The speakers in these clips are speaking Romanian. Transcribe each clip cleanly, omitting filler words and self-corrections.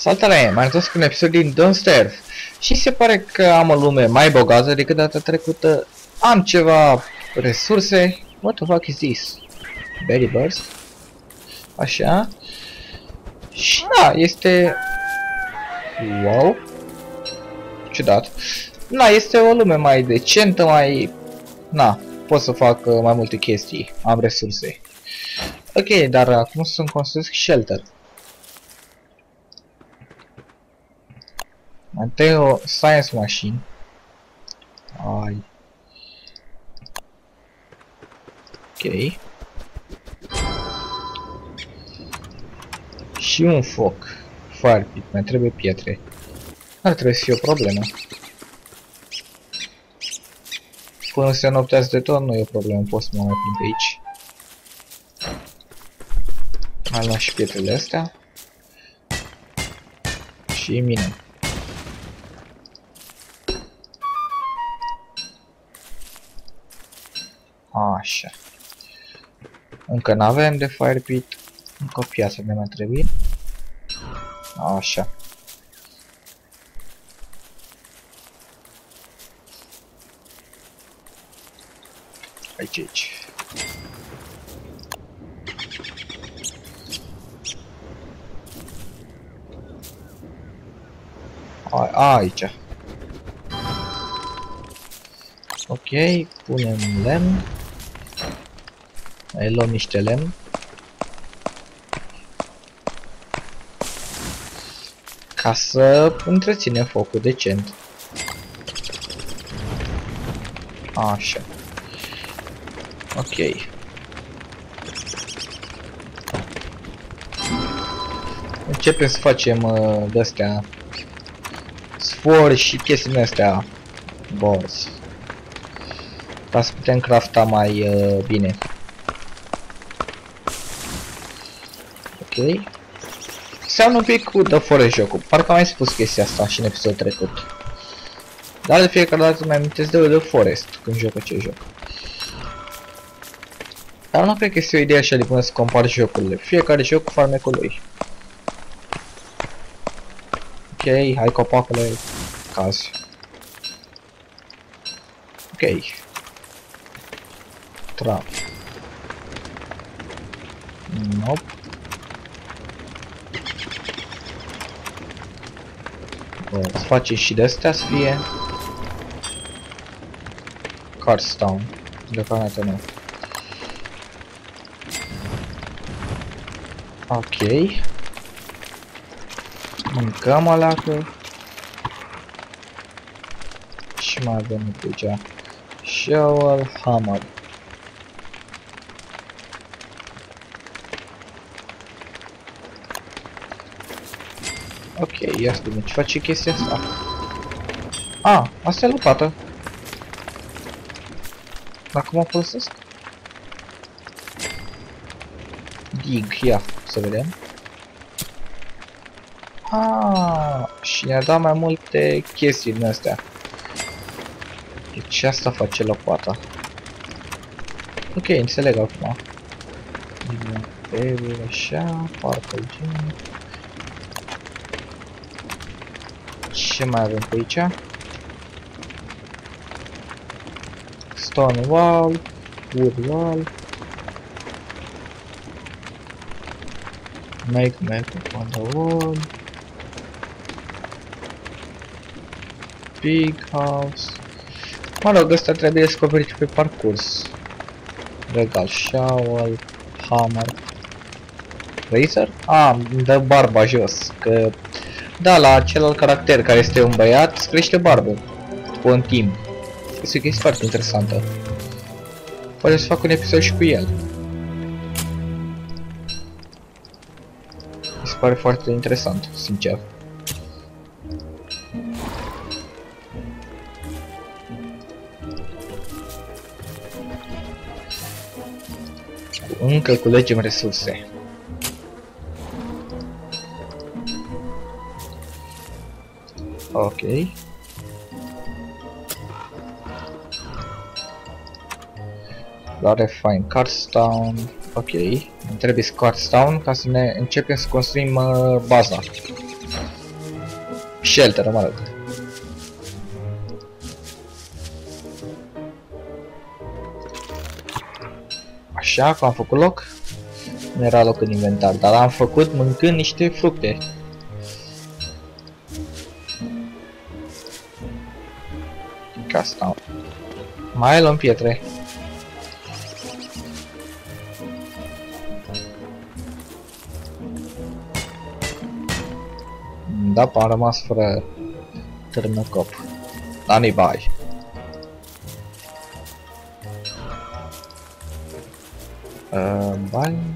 Salutare, m-am întors cu un episod din Don't Starve și se pare că am o lume mai bogată decât data trecută. Am ceva resurse. What the fuck is this? Berry burst? Așa. Și da, este... Wow. Ciudat. Na, este o lume mai decentă, mai... Na, pot să fac mai multe chestii. Am resurse. Ok, dar acum să-mi construiesc shelter. Întâi o science machine. Ai. Ok. Și un foc. Fire pit. Mai trebuie pietre. Ar trebui să fie o problemă. Până se noptează de tot, nu e o problemă. Pot să mă mai plimb pe aici. Mai luăm și pietrele astea. Și mine. Așa. Încă n-avem de fire pit. Încă o piață ne mai trebuie. Așa. Aici. Aici. Ok, punem lemn. Mai luăm niște lemn. Ca să întreținem focul decent. Așa. Ok. Începem să facem de-astea sfori și chestiile astea boss. Ca să putem crafta mai bine. Ok. Seamănă un pic cu The Forest jocul. Parcă am mai spus chestia asta și în episodul trecut. Dar de fiecare dată îmi amintesc de The Forest când joc acest joc. Dar nu cred că este o idee așa de bună să compari jocurile. Fiecare joc cu farmecul lui. Ok, hai copacule. Caz. Ok. Trap. Nope. Să facem și de astea să fie Cardstone. Deocamdată nu. Ok. Mâncăm alacă. Și mai avem aici shovel hammer. Ok, ia să vedem ce face chestia asta. Asta e lopată. Dacă mă folosesc? Dig, ia, să vedem. Și ne-a dat mai multe chestii din astea. Deci asta face lopata. Ok, înțeleg acum. Așa, parcă gen. Ce mai avem pe aici? Stone wall, wood wall. Make on the wall. Big house. Mă rog, ăsta trebuie descoperit pe parcurs. Regal shovel, hammer. Razor? Îmi dă barba jos, că... Da, la celălalt caracter care este un băiat, îți crește barbă. După un timp. Este o chestie foarte interesantă. Poate să fac un episod și cu el. Mi se pare foarte interesant, sincer. Încă culegem resurse. Ok. La refine Cardstone. Ok. Îmi trebuie Cardstone ca să ne începem să construim baza. shelter, mă rog. Așa că am făcut loc. Nu era loc în inventar, dar am făcut mâncând niște fructe. Ca asta. Mai luăm pietre. Da, am rămas fără târnăcop. Dar nu-i bai. Bani.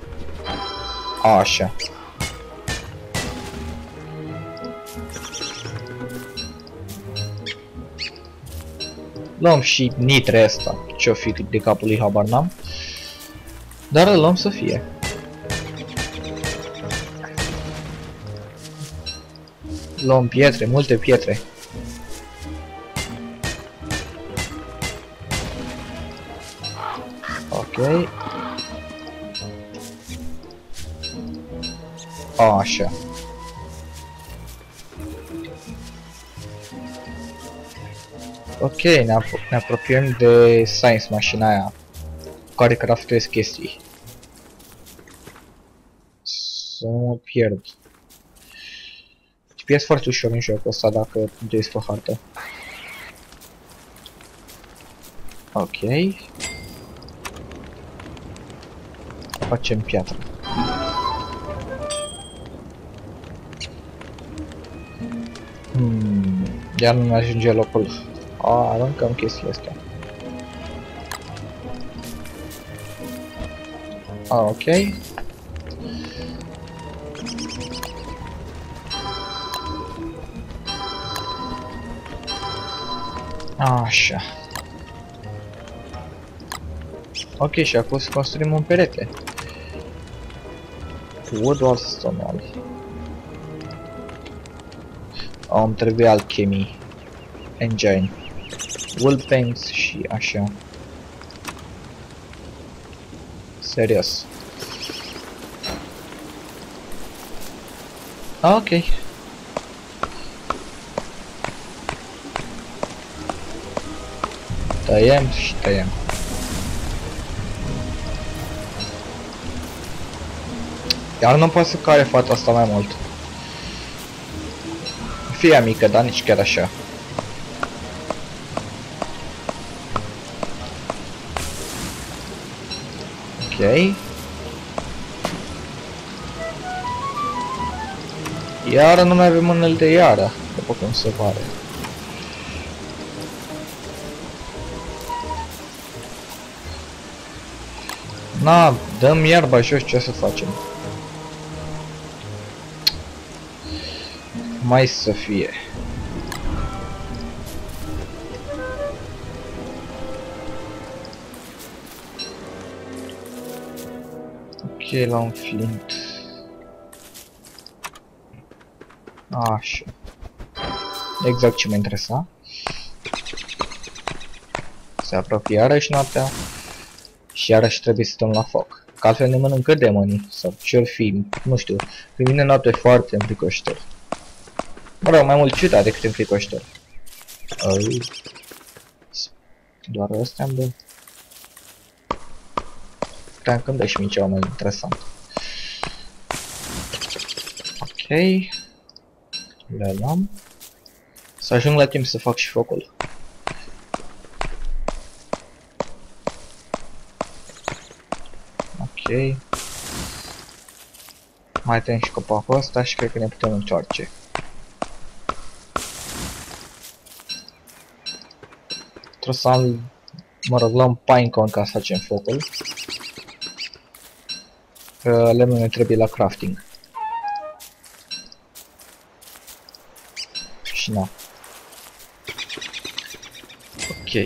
Așa. Luăm și nitre asta. Ce-o fi de capul lui, habar n-am. Dar îl luăm să fie. Luăm pietre, multe pietre. Ok. Așa. Ok, ne apropiem de science mașina aia care craftez chestii. Să nu mă pierd. Te pierzi foarte ușor în jocul ăsta dacă duci pe hartă. Ok. Facem piatră. Iar nu ajunge locul. Aruncăm chestiile astea. Ok. Așa. Ok, și acum să construim un perete. Wood wall, stone wall. Îmi trebuie alchemy. Engine. Wool paints și așa. Serios. Ok. Tăiem și tăiem. Iar nu poate să care fata asta mai mult. Fie mică, dar nici chiar așa. Ok. Iară nu mai avem unele de iară, după cum se pare. Na, dăm iarba jos, ce să facem? Mai să fie. Ok, la un flint. Așa. Exact ce mă interesa. Se apropie iarăși noaptea. Și iarăși trebuie să stăm la foc. Că altfel ne mănâncă demonii. Sau ce-or fi, nu știu. Pe mine noapte foarte înfricoșitor. Mă rog, mai mult ciudat decât înfricoșitor. Doar ăstea îmi dă. Cream că îmi dă și mie ceva mai interesant. Ok. Le luăm. Să ajung la timp să fac și focul. Ok. Mai tăiem și copacul ăsta și cred că ne putem întoarce. Trebuie să am, mă rog, luăm pinecone ca să facem focul. Că lemnul ne trebuie la crafting. Și na. Ok.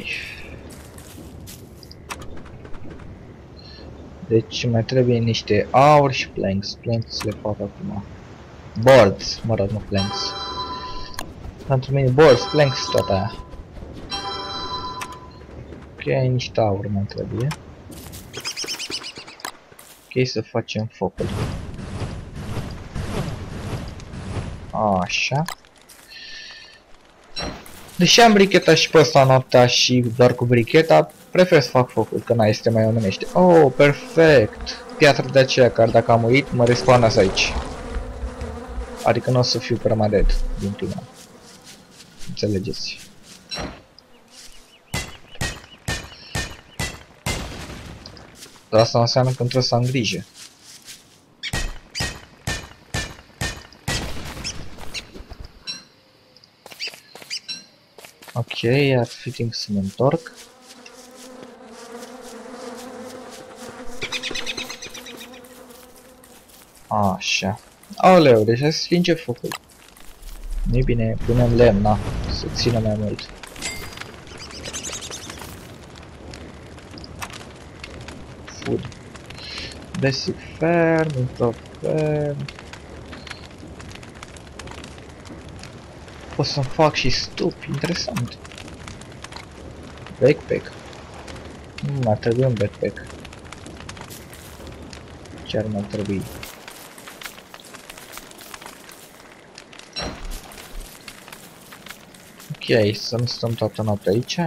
Deci mai trebuie niște aur și planks. Planks le fac acum. Boards, mă rog, nu planks. Pentru mine boards, planks, toată aia. Ok, niște aur mai trebuie. Ok, să facem focul. Așa. Deși am bricheta și pe ăsta noaptea și doar cu bricheta, prefer să fac focul, că n-ai este mai omenește. Oh, perfect! Piatra de aceea, care dacă am uit, mă respawnează aici. Adică nu o să fiu permadead din prima. Înțelegeți? Dar asta înseamnă că trebuie să am grijă. Ok, ar fi timp să mă întorc. Așa. Aoleu, deja se sfinge focul. Nu-i bine, punem lemn, na, să țină mai mult. Food. Basic farm, improve farm. Pot să fac și stup, interesant. Backpack. Ar trebui un backpack. Chiar mi-ar trebui. Ok, să nu stăm toată noaptea aici.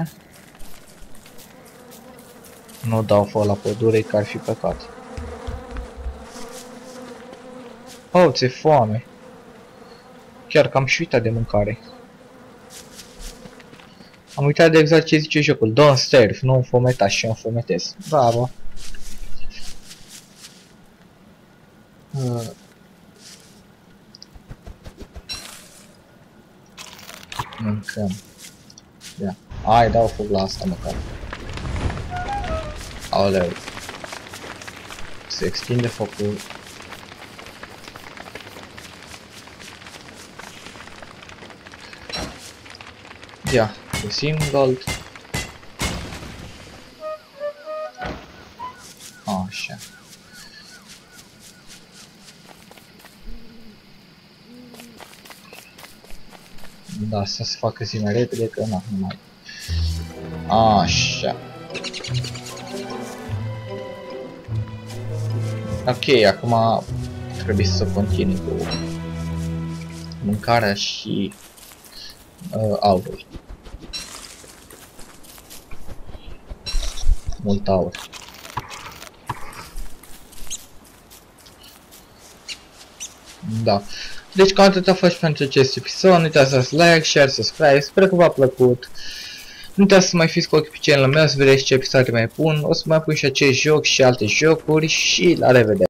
Nu dau foc la pădure, că ar fi păcat. Oh, ți-e foame. Chiar că am și uitat de mâncare. Am uitat de exact ce zice jocul. Don't starve, nu înfometa și eu înfometez. Bravo. Mâncăm. Ia. Hai, dau foc la asta măcar. Aoleu. Se extinde focul. Ia, găsim gold. Așa. Da, să se facă zi mai repede, că na, nu mai. Așa. Ok, acum trebuie să continui cu mâncarea și aurul. Mult aur. Da. Deci cam atât a fost pentru acest episod. Nu uitați să dați like, share, subscribe. Sper că v-a plăcut. Nu uitați să mai fiți cu ochii pe channel-ul meu să vedeți ce episoade mai pun. O să mai pun și acest joc și alte jocuri și la revedere.